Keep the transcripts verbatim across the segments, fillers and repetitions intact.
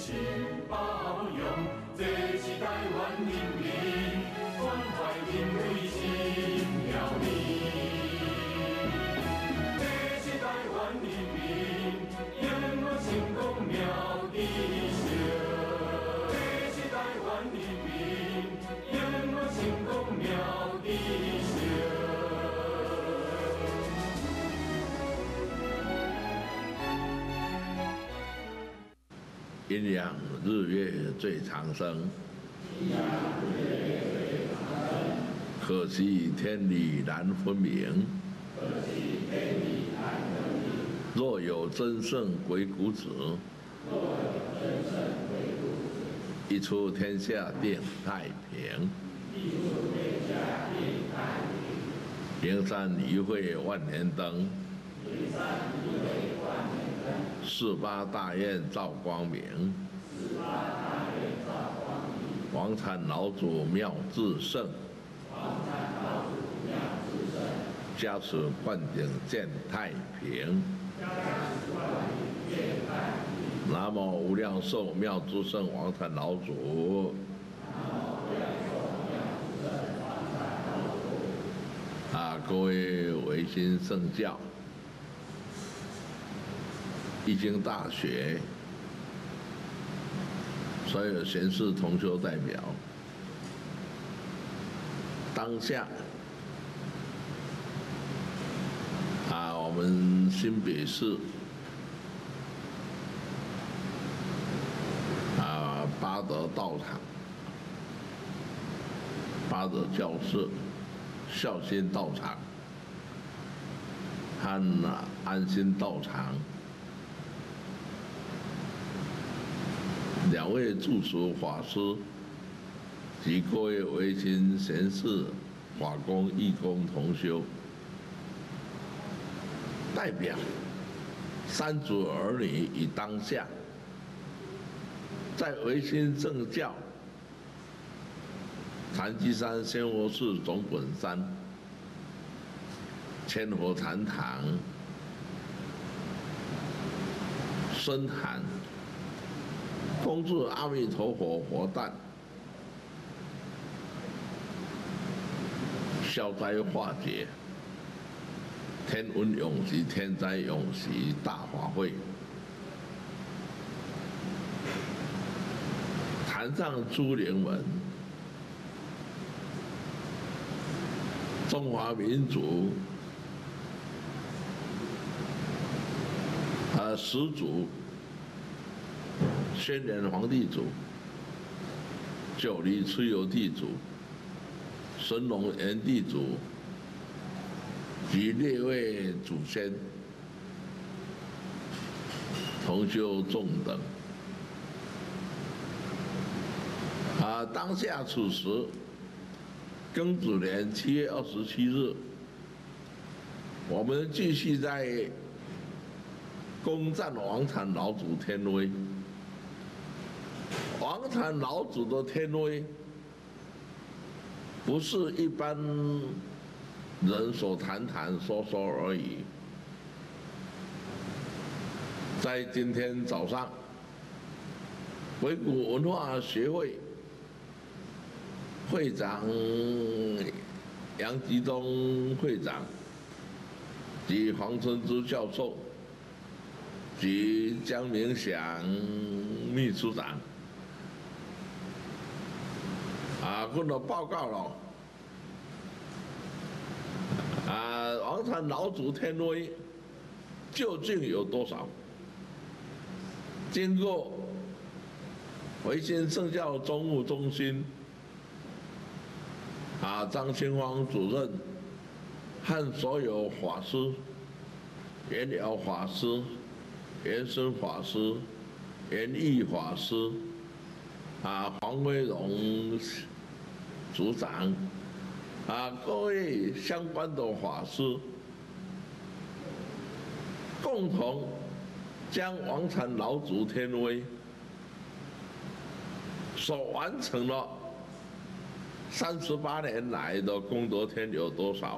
心包容，这是台湾人民关怀因为心了你。这是台湾人民永远成功妙理想。这是台湾人民永远成功妙理想。 阴阳日月最长生，可惜天理难分明。若有真圣鬼谷子，一出天下定太平。灵山一会万年灯。 四八大愿照光明，王禅老祖妙智胜，加持灌顶见太平。南无无量寿妙智胜王禅老祖。啊，各位维新圣教。 易经大学所有贤士同修代表，当下啊，我们新北市啊八德道场、八德教室、孝心道场和安心道场。 两位住持法师及各位维新贤士、法工、义工同修，代表三族儿女以当下在维新正教禅机山仙佛寺总本山千佛禅堂深喊。 恭祝阿弥陀佛佛诞，消灾化解，天文永息，天灾永息大法会。坛上诸灵们，中华民族呃始祖。 轩辕皇帝祖、九黎蚩尤地主、神农炎帝祖及列位祖先同修众等，啊，当下此时庚子年七月二十七日，我们继续在攻占王禅老祖天威。 王禅老祖的天威，不是一般人所谈谈说说而已。在今天早上，维谷文化协会会长杨吉忠会长及黄春之教授及江明祥秘书长。 啊，跟我报告了，啊，王禅老祖天威究竟有多少？经过维新圣教总务中心啊张清芳主任和所有法师、圆了法师、圆生法师、圆义法师啊黄辉荣。 组长，啊，各位相关的法师，共同将王禅老祖天威所完成了三十八年来的功德天有多少？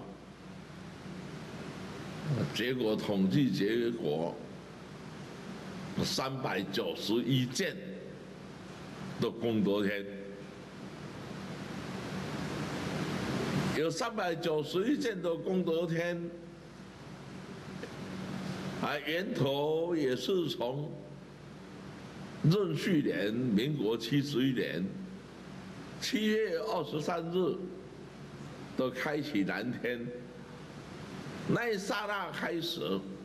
结果统计结果三百九十一件的功德天，有三百九十一件的功德天，啊，源头也是从壬戌年，民国七十一年七月二十三日的开启南天，那一刹那开始，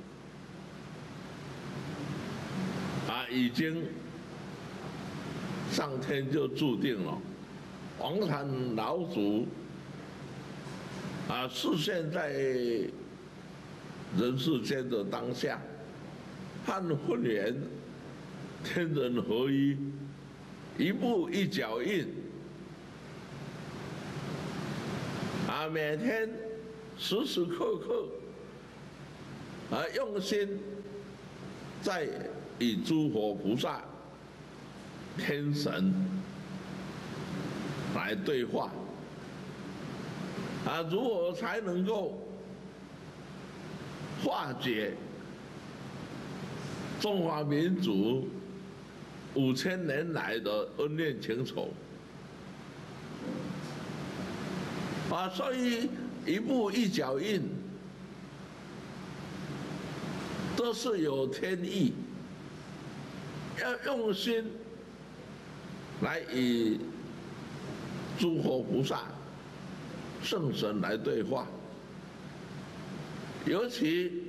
啊，已经上天就注定了，王禅老祖啊，视现在人世间的当下，和混元天人合一，一步一脚印，啊，每天时时刻刻啊用心在与诸佛菩萨、天神来对话，啊，如何才能够化解中华民族五千年来的恩怨情仇？啊，所以一步一脚印都是有天意，要用心来与诸佛菩萨、圣神来对话，尤其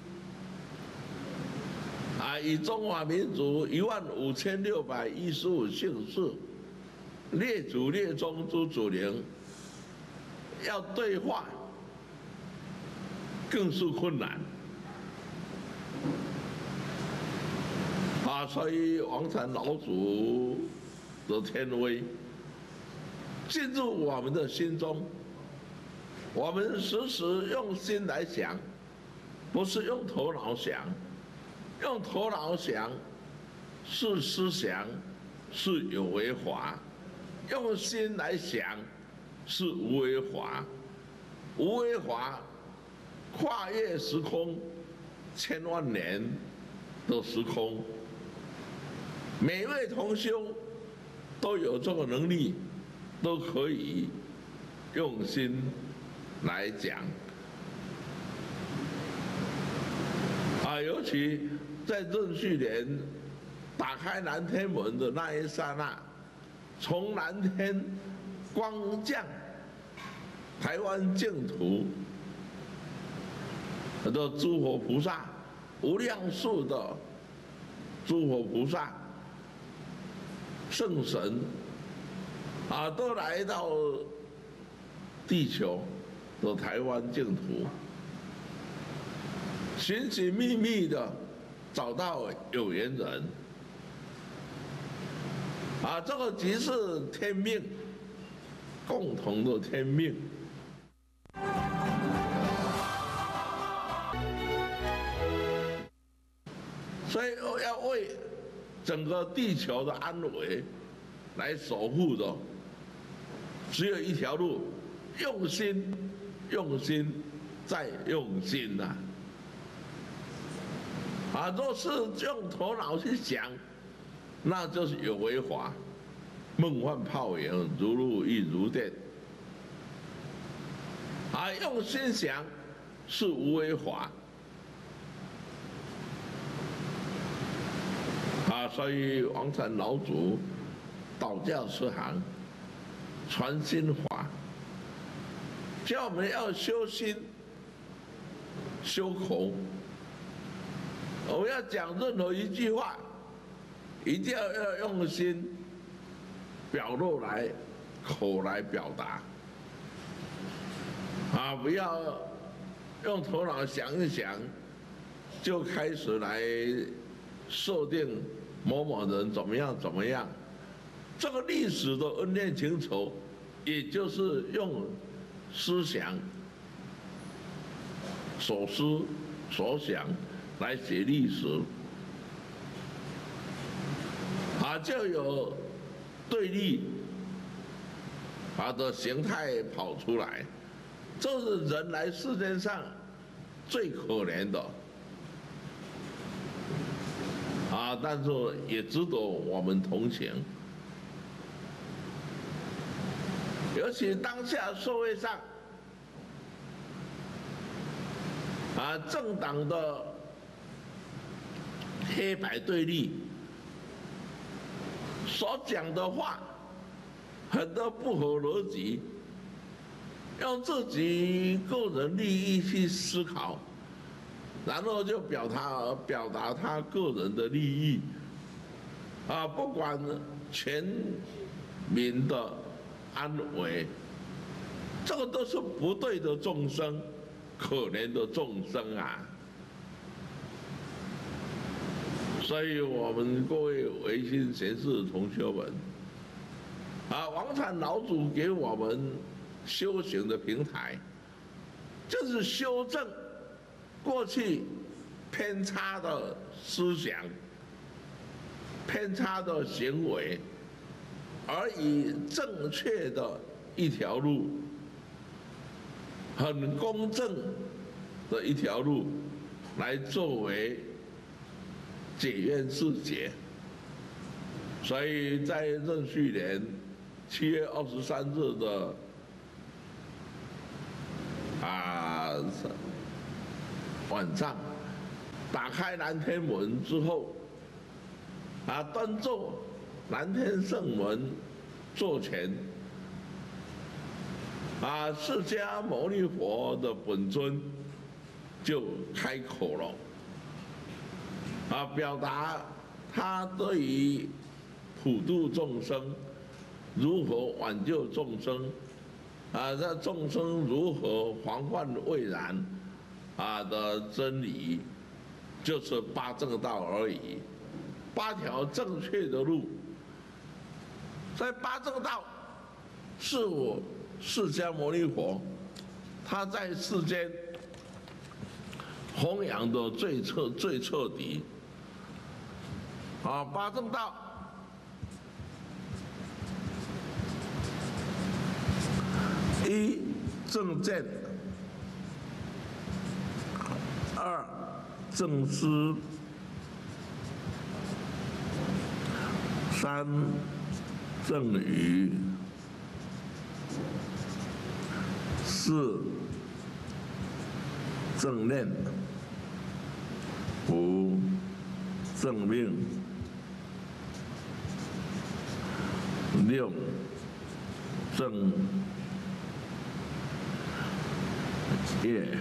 啊，以中华民族一万五千六百一十五姓氏列祖列宗之祖灵要对话，更是困难。啊，所以王禅老祖的天威进入我们的心中，我们时时用心来想，不是用头脑想。用头脑想是思想，是有为法；用心来想是无为法。无为法跨越时空，千万年的时空，每位同修都有这个能力，都可以用心来讲。啊，尤其在壬戌年打开南天门的那一刹那，从南天光降台湾净土的诸佛菩萨，无量数的诸佛菩萨、圣神啊，都来到地球的台湾净土，寻寻觅觅的找到有缘人，啊，这个即是天命，共同的天命。所以要为整个地球的安危来守护的，只有一条路：用心，用心，再用心呐、啊！啊，若是用头脑去想，那就是有为法，梦幻泡影，如露亦如电。啊，用心想是无为法。啊，所以王禅老祖道教师行传心法，叫我们要修心、修口。我们要讲任何一句话，一定要要用心表露来，口来表达。啊，不要用头脑想一想，就开始来设定某某人怎么样怎么样。这个历史的恩怨情仇，也就是用思想、所思所想来写历史，啊，就有对立啊的形态跑出来，这是人来世间上最可怜的啊，但是也值得我们同情尤其当下社会上啊，政党的黑白对立，所讲的话很多不合逻辑，用自己个人利益去思考，然后就表达表达他个人的利益，啊，不管全民的安危，这个都是不对的众生。可怜的众生啊！所以我们各位维新贤士同学们，啊，王禅老祖给我们修行的平台，就是修正过去偏差的思想、偏差的行为，而以正确的一条路。很公正的一条路，来作为解冤释结。所以在壬戌年七月二十三日的啊晚上，打开南天门之后，啊端坐南天圣门座前。啊，释迦牟尼佛的本尊就开口了，啊，表达他对于普度众生、如何挽救众生，啊，让众生如何防患未然，啊的真理，就是八正道而已，八条正确的路。所以八正道是我。释迦牟尼佛，他在世间弘扬的最彻最彻底。啊，八正道，一正见，二正思，三正语。四正念，五正命，六正业，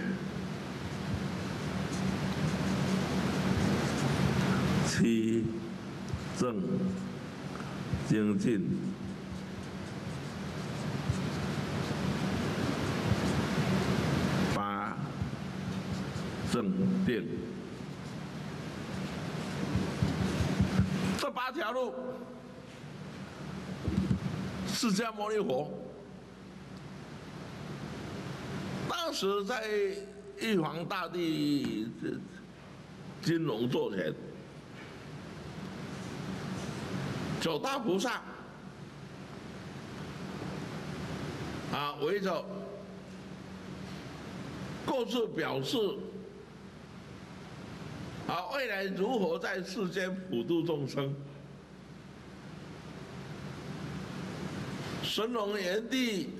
七正精进。正定，这八条路，释迦牟尼佛当时在玉皇大帝金龙座前，九大菩萨啊围着，各自表示。啊，未来如何在世间普度众生？神龙炎帝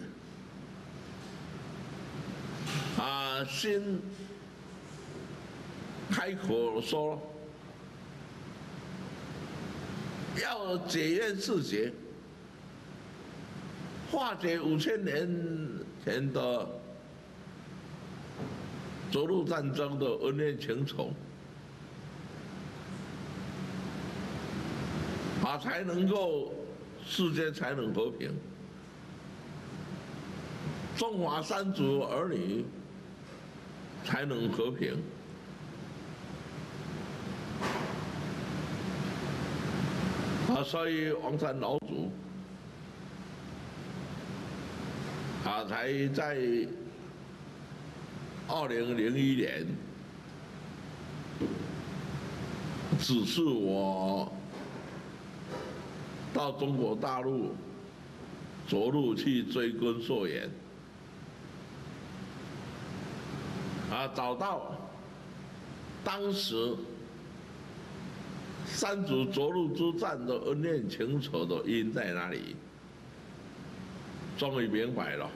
啊，先开口说，要解冤释结，化解五千年前的涿鹿战争的恩怨情仇。啊，才能够世间才能和平，中华三族儿女才能和平。啊，所以王禅老祖啊，才在二零零一年指示我。到中国大陆着陆去追根溯源，啊，找到当时三族着陆之战的恩怨情仇的因在哪里？ 终于明白了。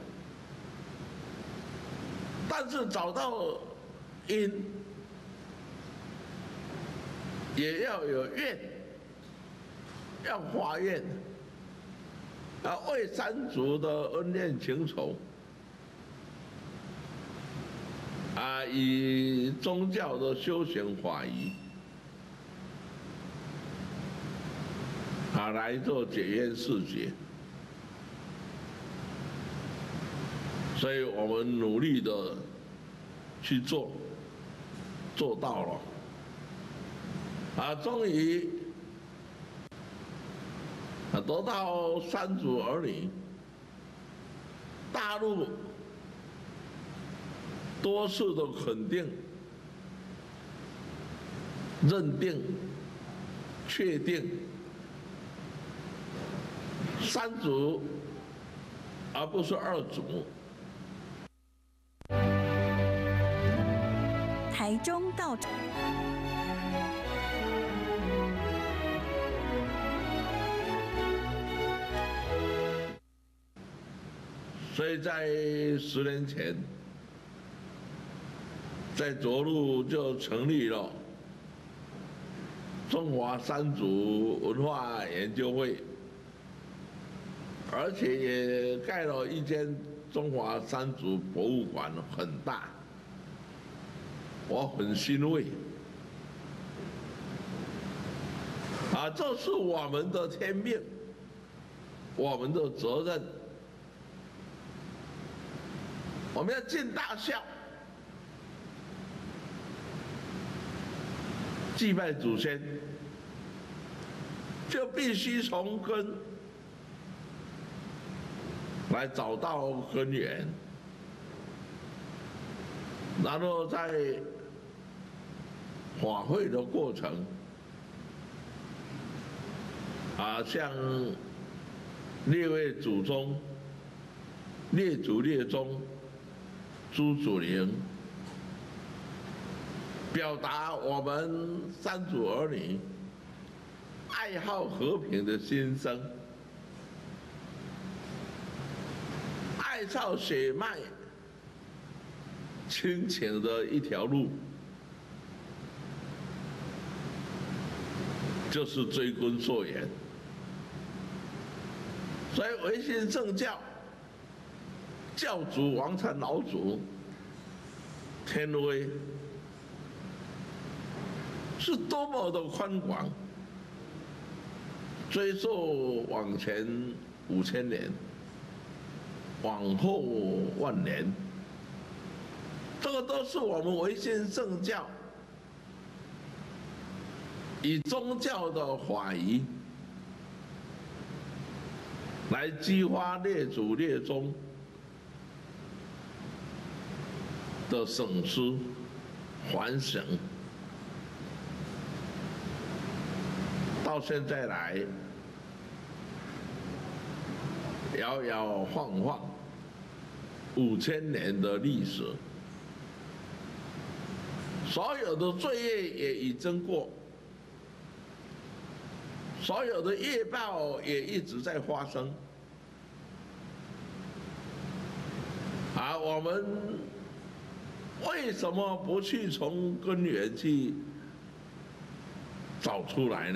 但是找到因，也要有愿，要发愿，要为三族的恩怨情仇，啊，以宗教的修行法仪，啊，来做解冤释结。所以我们努力的去做，做到了，啊，终于啊得到三族儿女，大陆多次的肯定、认定、确定，三族而不是二族。 台中道场。 所以在十年前，在涿鹿就成立了中华三族文化研究会，而且也盖了一间中华三族博物馆，很大。我很欣慰，啊，这是我们的天命，我们的责任，我们要尽大孝，祭拜祖先，就必须从根来找到根源，然后在法会的过程，啊，向列位祖宗、列祖列宗、诸祖灵，表达我们三族儿女爱好和平的心声，爱照血脉亲情的一条路。就是追根溯源，所以维新正教教主王禅老祖天威是多么的宽广，追溯往前五千年，往后万年，这个都是我们维新正教以宗教的法仪来激发列祖列宗的省思反省，到现在来摇摇晃晃五千年的历史，所有的罪业也已经过。所有的业报也一直在发生，啊，我们为什么不去从根源去找出来呢？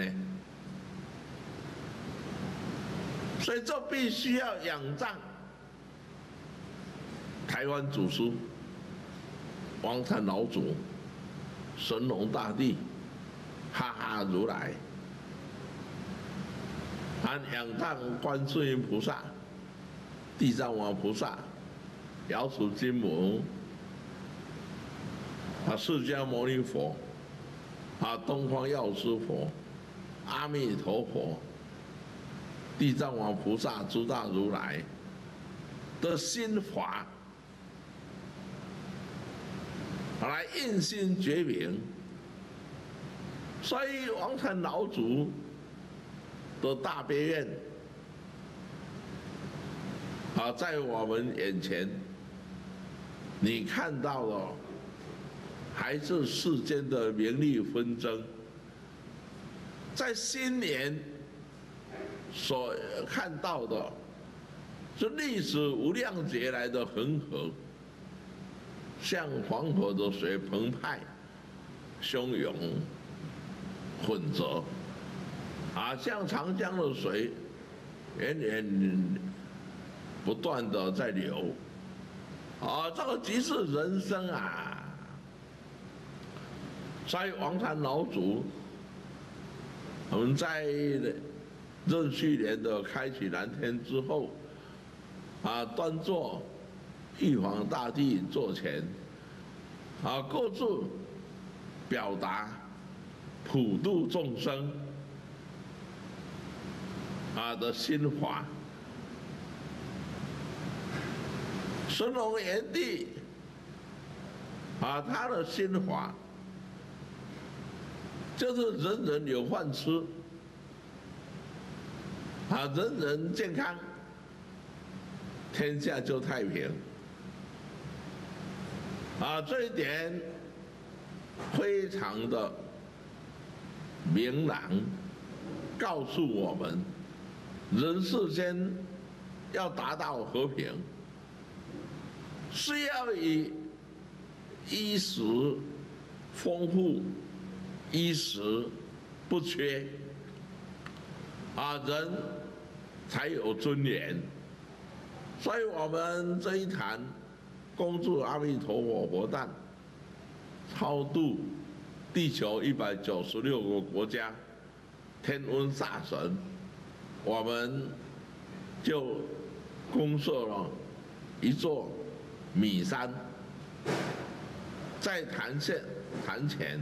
所以这必须要仰仗台湾祖师王禅老祖、神农大帝、哈哈如来。还仰仗观世音菩萨、地藏王菩萨、药师金母、啊释迦牟尼佛、啊东方药师佛、阿弥陀佛、地藏王菩萨、诸大如来的心法，来印心觉明。所以王禅老祖的大悲愿啊，在我们眼前，你看到了，还是世间的名利纷争，在新年所看到的是历史无量劫来的恒河，像黄河的水澎湃、汹涌、浑浊，啊，像长江的水源源不断的在流，啊，这个即是人生啊。所以王禅老祖，我们在壬戌年的开启蓝天之后，啊，端坐玉皇大帝座前，啊，各自表达普度众生啊的心法。神农炎帝啊，他的心法就是人人有饭吃，啊，人人健康，天下就太平。啊，这一点非常的明朗，告诉我们，人世间要达到和平，是要以衣食丰富、衣食不缺，啊，人才有尊严。所以我们这一坛恭祝阿弥陀佛佛诞，超度地球一百九十六个国家天瘟煞神，我们就恭设了一座米山，在坛前坛前，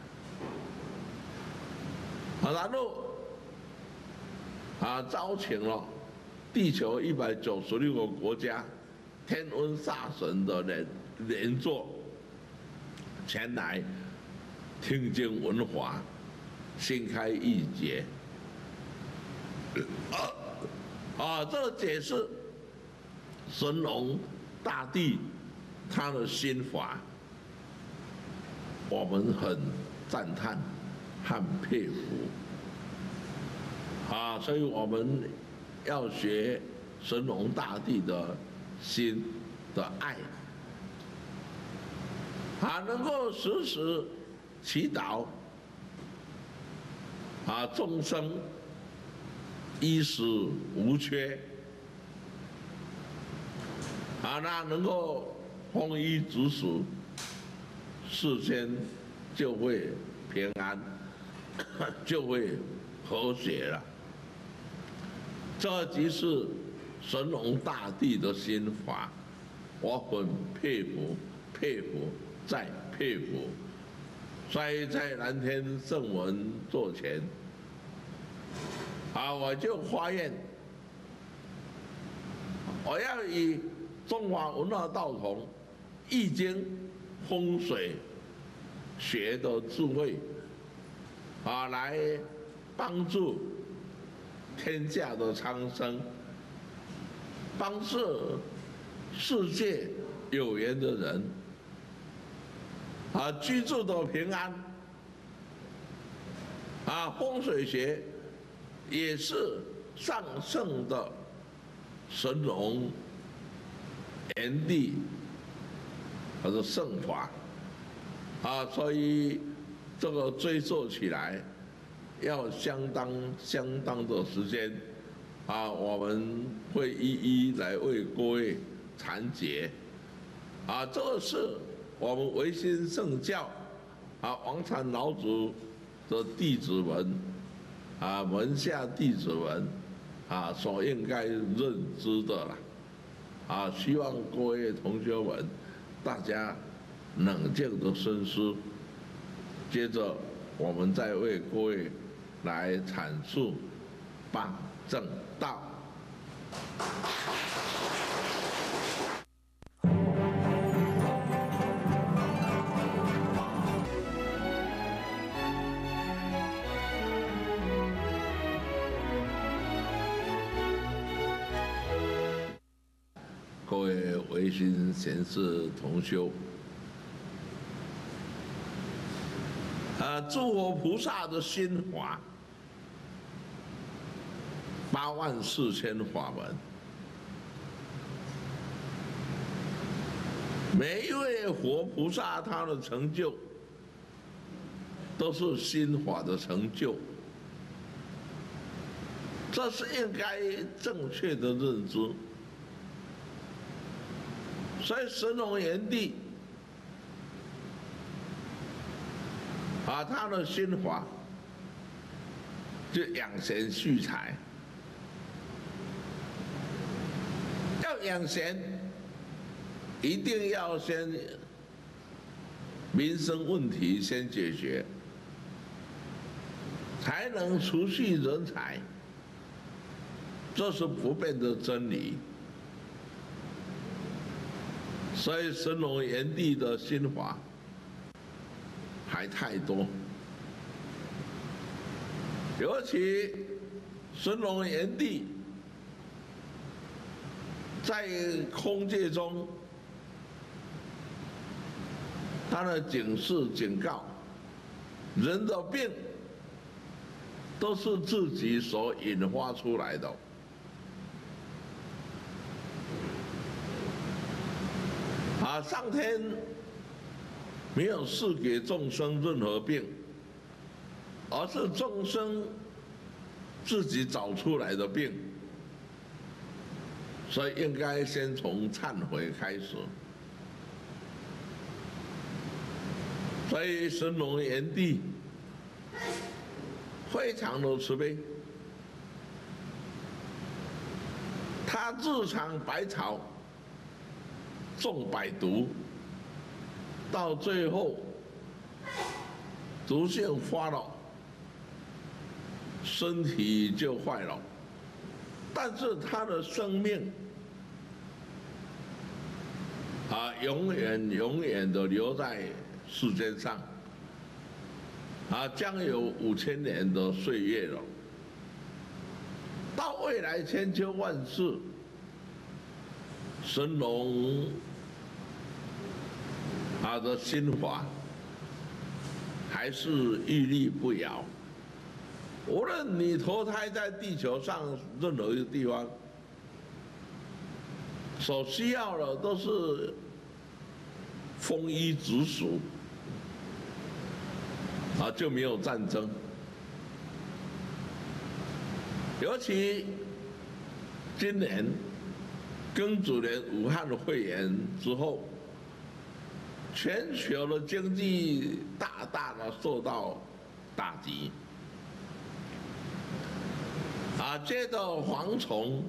啊，然后啊招请了地球一百九十六个国家天瘟煞神的人连坐前来听经闻法，心开意解。啊啊，这个解释神农大帝他的心法，我们很赞叹和佩服。啊，所以我们要学神农大帝的心的爱，啊，能够时时祈祷，啊，众生衣食无缺，啊，那能够丰衣足食，世间就会平安，就会和谐了。这即是神农大帝的心法，我很佩服，佩服再佩服。所以在蓝天圣文座前，啊，我就发愿，我要以中华文化道统、易经、风水学的智慧，啊，来帮助天下的苍生，帮助世界有缘的人，啊，居住的平安，啊，风水学也是上圣的神农炎帝他的圣法，啊，所以这个追溯起来要相当相当的时间，啊，我们会一一来为各位阐解，啊，这个是我们维新圣教，啊，王禅老祖的弟子们，啊，门下弟子们，啊，所应该认知的啦，啊，希望各位同学们，大家冷静的深思，接着我们再为各位来阐述八正道。各位维新贤士同修，啊，诸佛菩萨的心法，八万四千法门， 每一位活菩萨他的成就，都是心法的成就，这是应该正确的认知。所以神农炎帝啊，他的心法就养贤蓄才。要养贤，一定要先民生问题先解决，才能储蓄人才，这是不变的真理。所以神农炎帝的心法还太多，尤其神农炎帝在空界中，他的警示警告，人的病都是自己所引发出来的。啊，上天没有赐给众生任何病，而是众生自己找出来的病。所以应该先从忏悔开始。所以神农炎帝非常的慈悲，他日常百草种百毒，到最后毒性发了，身体就坏了，但是他的生命啊，永远永远的留在世间上，啊，将有五千年的岁月了。到未来千秋万世，神农他的心法还是屹立不摇。无论你投胎在地球上任何一个地方，所需要的都是丰衣足食，啊，就没有战争。尤其今年庚子年武汉的肺炎之后，全球的经济大大的受到打击，啊，接着蝗虫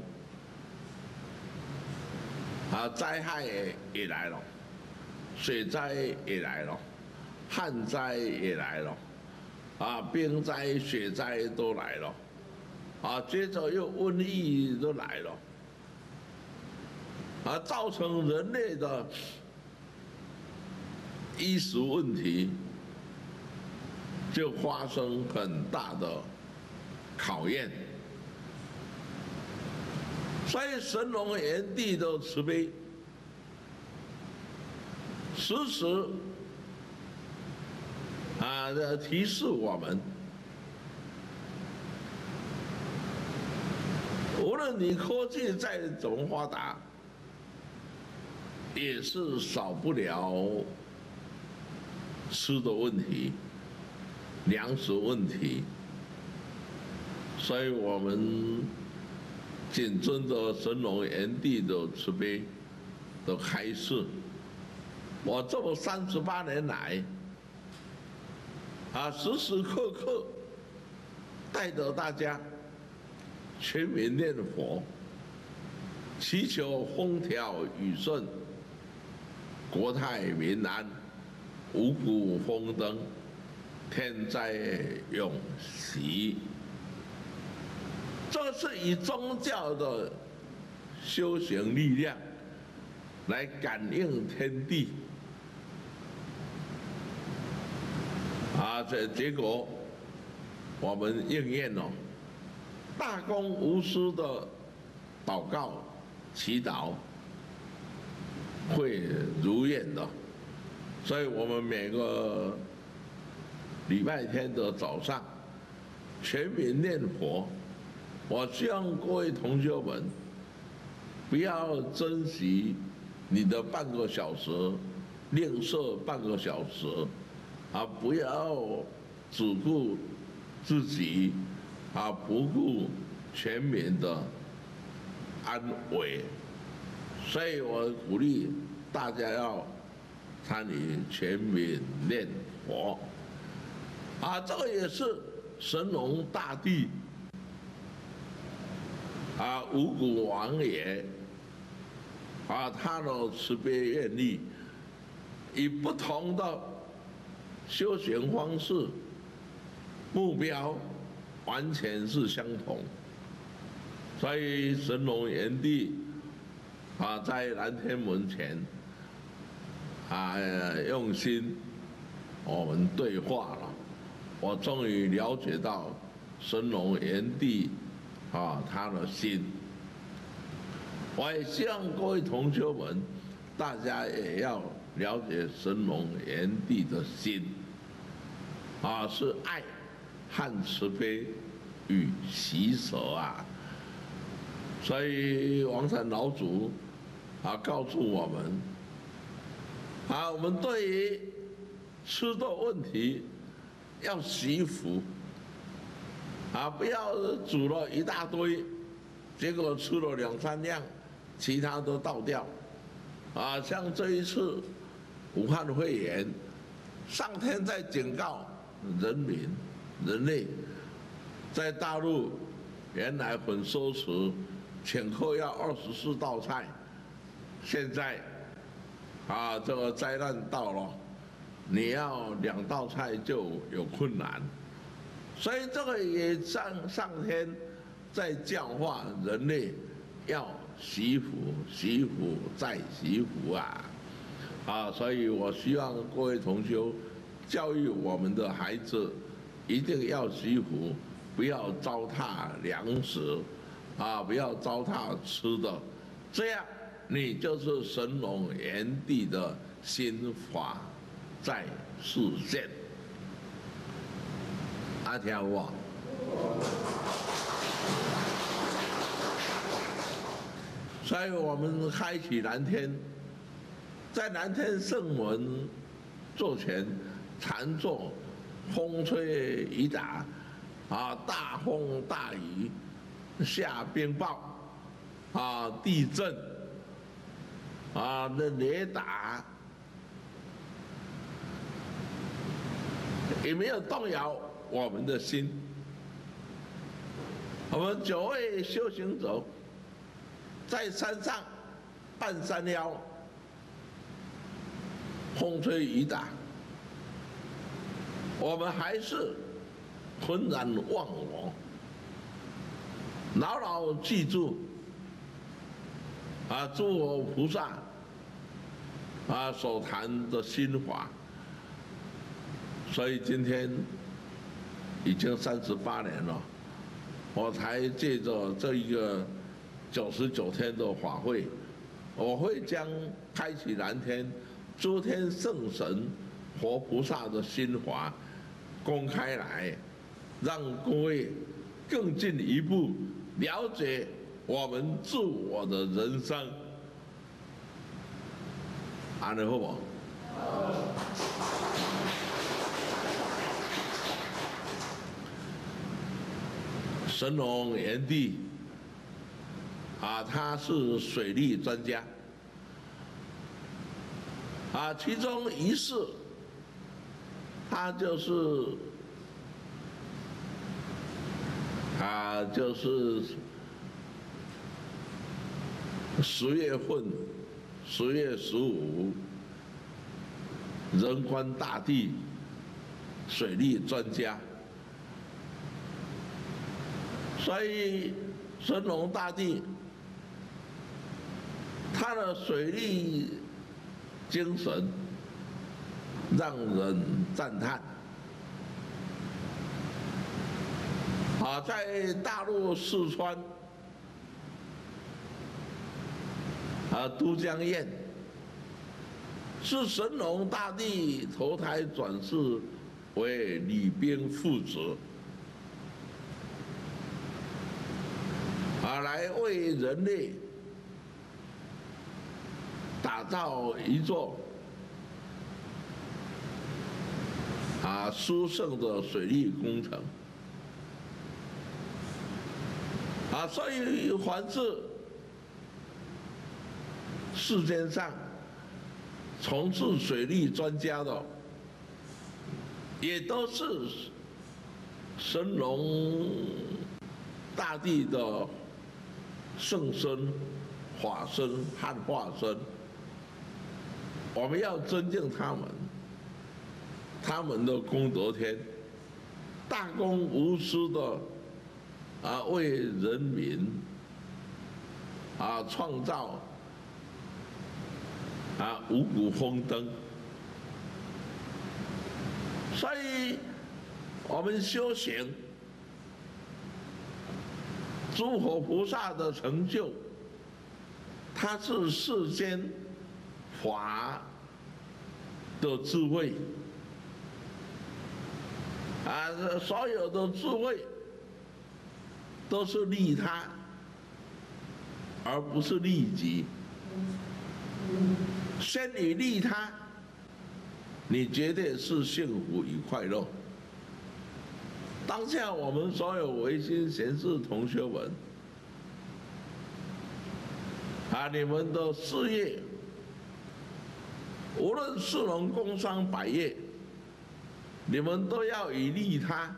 啊灾害也来了，水灾也来了，旱灾也来了，啊，冰灾、雪灾都来了，啊，接着又瘟疫都来了，啊，造成人类的衣食问题就发生很大的考验。所以神农炎帝的慈悲，时时啊的提示我们，无论你科技再怎么发达，也是少不了吃的问题、粮食问题，所以我们谨遵着神农炎帝的慈悲的开示，我这么三十八年来，啊，时时刻刻带着大家全民念佛，祈求风调雨顺、国泰民安、五谷丰登、天灾永息。这是以宗教的修行力量来感应天地，啊，这结果我们应验了大公无私的祷告、祈祷会如愿的。所以我们每个礼拜天的早上全民念佛。我希望各位同学们不要珍惜你的半个小时，吝啬半个小时，啊，不要只顾自己，啊，不顾全民的安危。所以我鼓励大家要参与全民念佛，啊，这个也是神农大帝啊，五谷王爷啊，他的慈悲愿力，以不同的修行方式，目标完全是相同。所以神农炎帝啊，在南天门前啊，用心我们对话了，我终于了解到神农炎帝啊他的心。我也希望各位同学们，大家也要了解神农炎帝的心，啊，是爱和慈悲与喜舍啊。所以王禅老祖啊告诉我们，啊，我们对于吃的问题要惜福，啊，不要煮了一大堆，结果吃了两三样，其他都倒掉，啊，像这一次武汉肺炎，上天在警告人民、人类，在大陆原来很奢侈，请客要二十四道菜，现在啊这个灾难到了，你要两道菜就有困难，所以这个也上上天在教化人类要惜福，惜福再惜福啊！啊，所以我希望各位同学教育我们的孩子，一定要惜福，不要糟蹋粮食，啊，不要糟蹋吃的，这样你就是神农炎帝的心法在实现。阿听有无？所以我们开启蓝天，在蓝天圣门座前禅坐，风吹雨打，啊，大风大雨，下冰雹，啊，地震，啊，那雷打，也没有动摇我们的心。我们九位修行者在山上半山腰，风吹雨打，我们还是浑然忘我，牢牢记住啊，诸佛菩萨啊所谈的心法。所以今天已经三十八年了，我才借着这一个九十九天的法会，我会将开启蓝天诸天圣神佛菩萨的心法公开来，让各位更进一步了解我们自我的人生。安尼好不好？神农炎帝啊，他是水利专家啊，其中一世他就是啊，就是十月份，十月十五，人观大地，水利专家。所以神农大帝他的水利精神让人赞叹。啊，在大陆四川啊都江堰是神农大帝投胎转世为李冰父子。啊，来为人类打打造一座啊殊胜的水利工程啊，所以凡是世界上从事水利专家的，也都是神农大帝的圣孙、法身和化身，我们要尊敬他们，他们的功德天，大公无私的啊为人民啊创造啊五谷丰登，所以我们修行。诸佛菩萨的成就，它是世间法的智慧啊，所有的智慧都是利他，而不是利己。先以利他，你绝对是幸福与快乐。当下我们所有维新贤士同学们，啊，你们的事业，无论是农工商百业，你们都要以利他。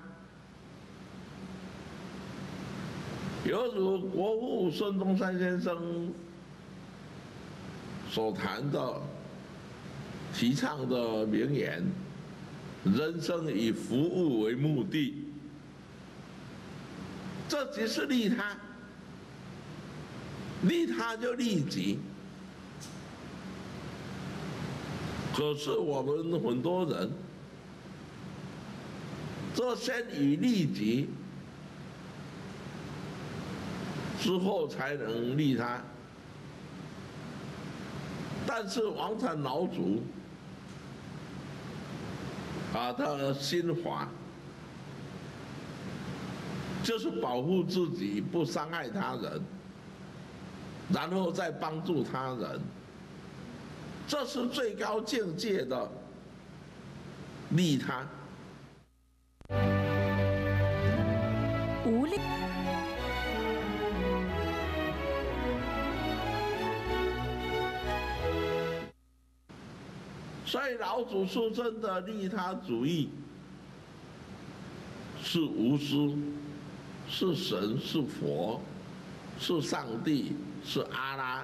犹如国父孙中山先生所谈的、提倡的名言：“人生以服务为目的。”这即是利他，利他就利己。可是我们很多人，这先以利己，之后才能利他。但是王禅老祖啊，他的心法就是保护自己，不伤害他人，然后再帮助他人，这是最高境界的利他。 无力。 所以老祖出生的利他主义是无私。是神，是佛，是上帝，是阿拉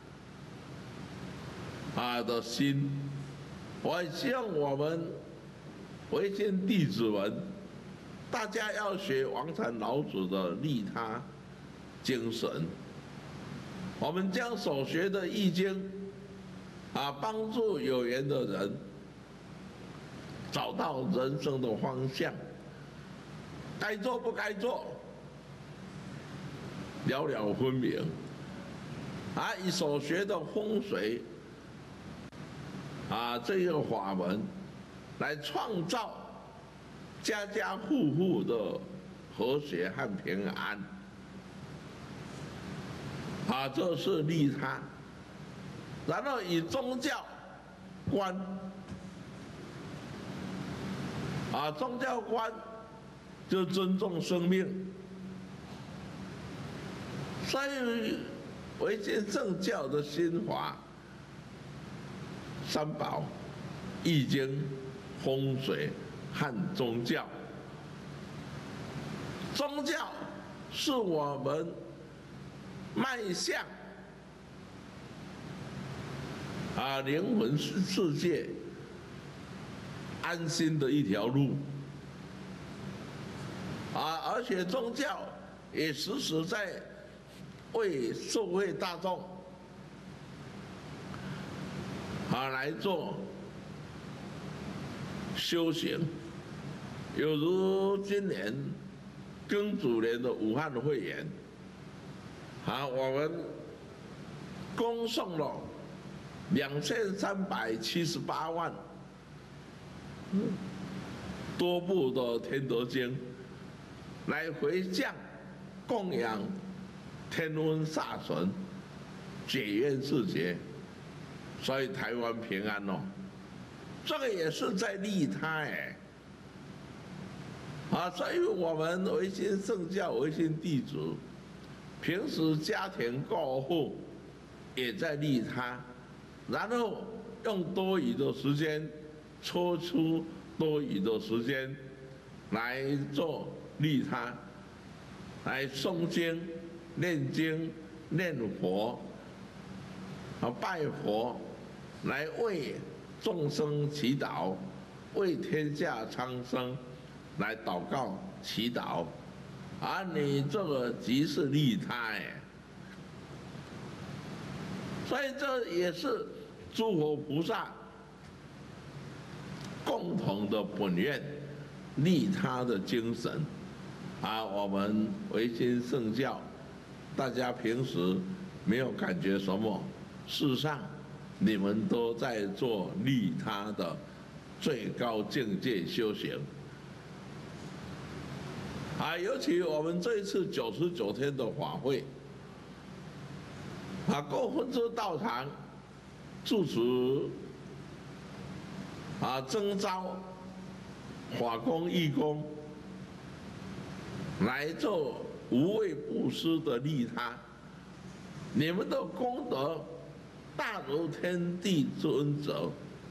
啊的心。我希望我们维新弟子们，大家要学王禅老祖的利他精神。我们将所学的易经啊，帮助有缘的人找到人生的方向，该做不该做。了了分明，啊，以所学的风水，啊，这个法门，来创造家家户户的和谐和平安，啊，这是利他。然后以宗教观，啊，宗教观就尊重生命。所以维新正教的心法，三宝、易经、风水和宗教。宗教是我们迈向啊灵魂世界安心的一条路啊，而且宗教也时时在为社会大众啊来做修行，有如今年庚子年的武汉肺炎，啊，我们恭送了两千三百七十八万多部的《天德经》来回向供养天瘟煞神，解冤释结， 所以台湾平安哦，这个也是在利他哎。啊，所以我们维新圣教、维新弟子，平时家庭过后也在利他，然后用多余的时间，抽出多余的时间来做利他，来诵经、念经、念佛，啊，拜佛，来为众生祈祷，为天下苍生来祷告祈祷，啊，你这个即是利他哎，所以这也是诸佛菩萨共同的本愿，利他的精神。啊，我们维新圣教，大家平时没有感觉什么，事实上你们都在做利他的最高境界修行。啊，尤其我们这一次九十九天的法会，啊，各分支道场住持啊，征召法工义工来做无畏布施的利他，你们的功德大如天地之恩泽，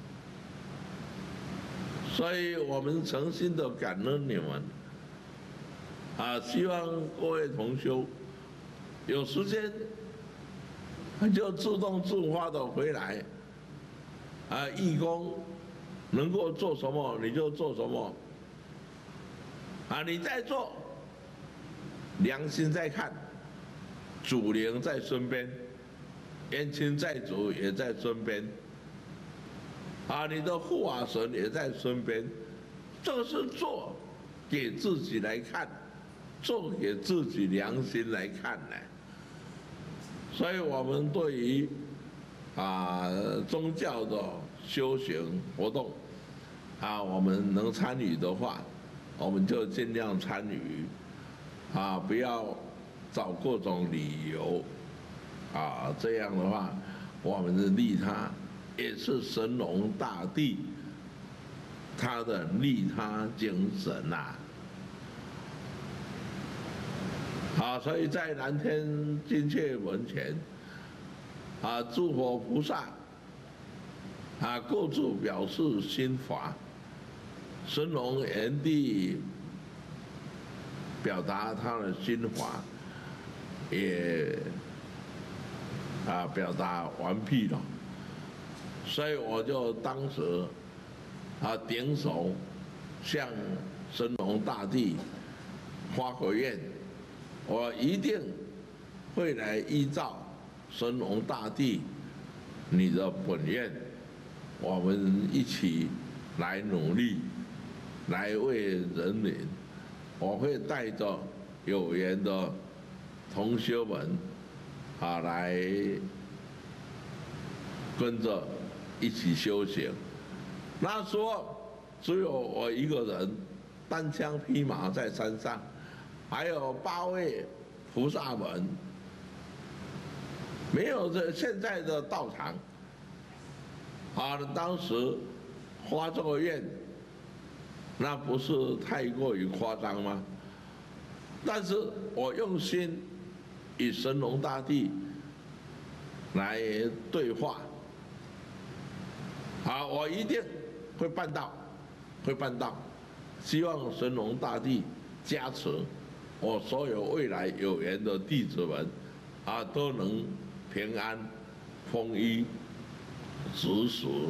所以我们诚心的感恩你们。啊，希望各位同修有时间就自动自发的回来。啊，义工能够做什么你就做什么。啊，你在做，良心在看，主灵在身边，冤亲债主也在身边。啊，你的护法神也在身边，这是做给自己来看。做给自己良心来看呢，所以我们对于啊宗教的修行活动，啊我们能参与的话，我们就尽量参与，啊不要找各种理由，啊这样的话，我们的利他也是神农大帝他的利他精神呐、啊。啊，所以在南天精阙文前，啊，诸佛菩萨，啊，各自表示心法，神农炎帝表达他的心法，也啊表达完毕了，所以我就当时啊顶手向神农大帝发个愿。我一定会来依照神农大帝你的本愿，我们一起来努力，来为人民。我会带着有缘的同学们啊，来跟着一起修行。那时候只有我一个人，单枪匹马在山上。还有八位菩萨们，没有这现在的道场。啊，当时发这个愿，那不是太过于夸张吗？但是我用心与神农大帝来对话，啊，我一定会办到，会办到。希望神农大帝加持。我所有未来有缘的弟子们，啊，都能平安、丰衣、足食。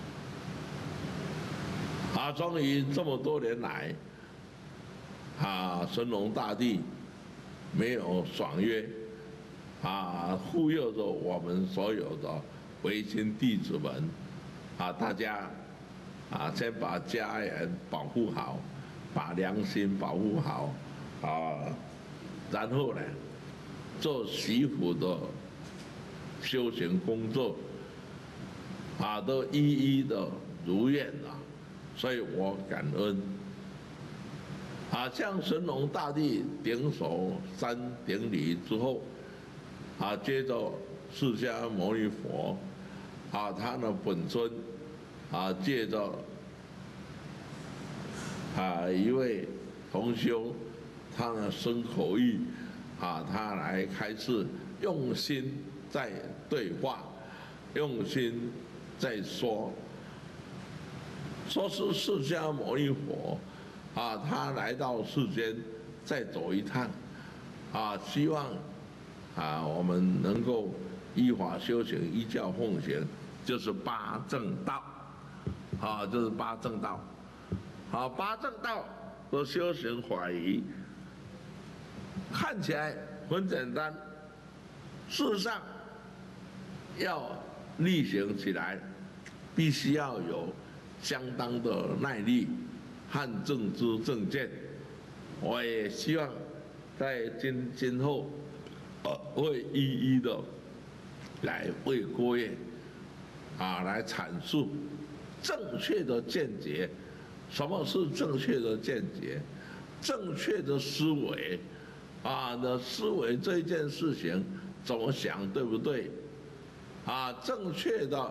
啊，终于这么多年来，啊，神农大帝没有爽约，啊，护佑着我们所有的维新弟子们，啊，大家，啊，先把家人保护好，把良心保护好。啊，然后呢，做媳妇的修行工作，啊，都一一的如愿了，所以我感恩。啊，向神农大帝顶首三顶礼之后，啊，接着释迦牟尼佛啊，他的本尊啊，借着啊一位同修，他的生口意啊，他来开示，用心在对话，用心在说，说是释迦牟尼佛啊，他来到世间再走一趟啊，希望啊我们能够依法修行，依教奉行，就是八正道啊，就是八正道。好，八正道的修行法仪看起来很简单，事实上要力行起来，必须要有相当的耐力和正知正见。我也希望在今今后，呃，会一一的来为各位啊来阐述正确的见解。什么是正确的见解？正确的思维啊的思维这一件事情怎么想，对不对？啊，正确的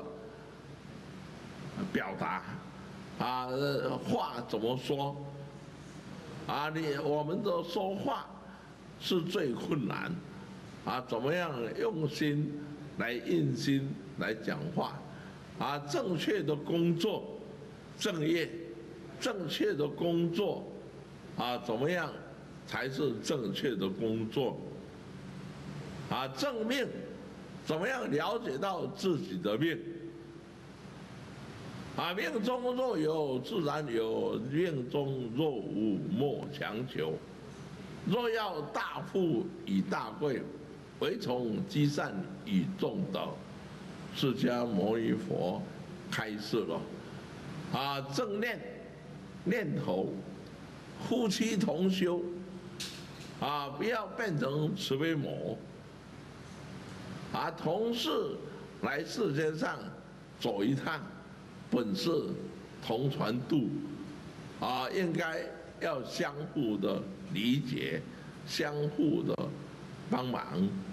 表达啊，话怎么说？啊，你我们的说话是最困难啊，怎么样用心来用心来讲话？啊，正确的工作正业。正确的工作啊，怎么样才是正确的工作？啊，正命怎么样了解到自己的命？啊，命中若有自然有，命中若无莫强求。若要大富以大贵，唯从积善以众德。释迦牟尼佛开示了啊，正念。念头，夫妻同修，啊，不要变成慈悲魔，啊，同事来世间上走一趟，本是同船渡，啊，应该要相互的理解，相互的帮忙，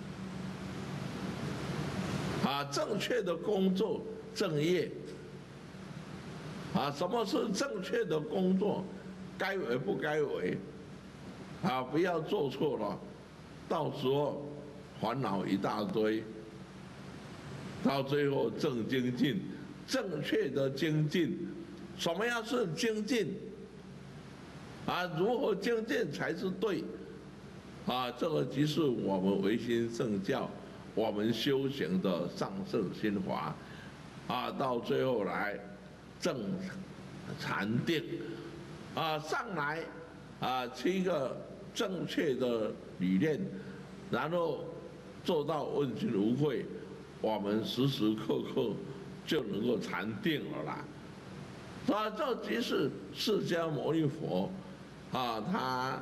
啊，正确的工作正业。啊，什么是正确的工作？该为不该为？啊，不要做错了，到时候烦恼一大堆。到最后正精进，正确的精进，什么样是精进？啊，如何精进才是对？啊，这个即是我们唯心圣教，我们修行的上圣心法。啊，到最后来。正禅定啊，上来啊，七个正确的理念，然后做到问心无愧，我们时时刻刻就能够禅定了啦。啊，这即是释迦牟尼佛啊，他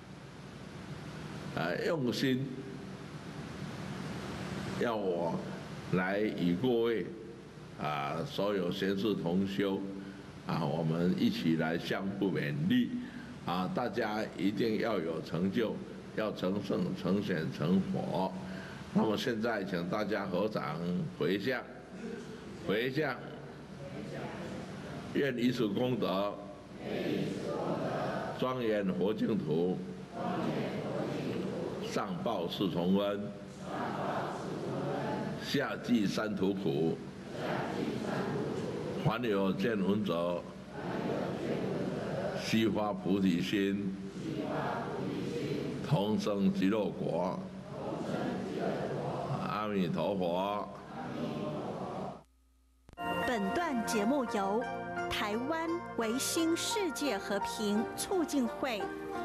呃用心要我来与各位。啊，所有贤士同修，啊，我们一起来相互勉励，啊，大家一定要有成就，要成圣、成显、成佛。那么现在，请大家合掌回向，回向，愿以此功德，庄严佛净土，上报四重恩，下济三途苦。凡有见闻者，悉发菩提心，同生极乐国。阿弥陀佛。 本段节目由台湾维新世界和平促进会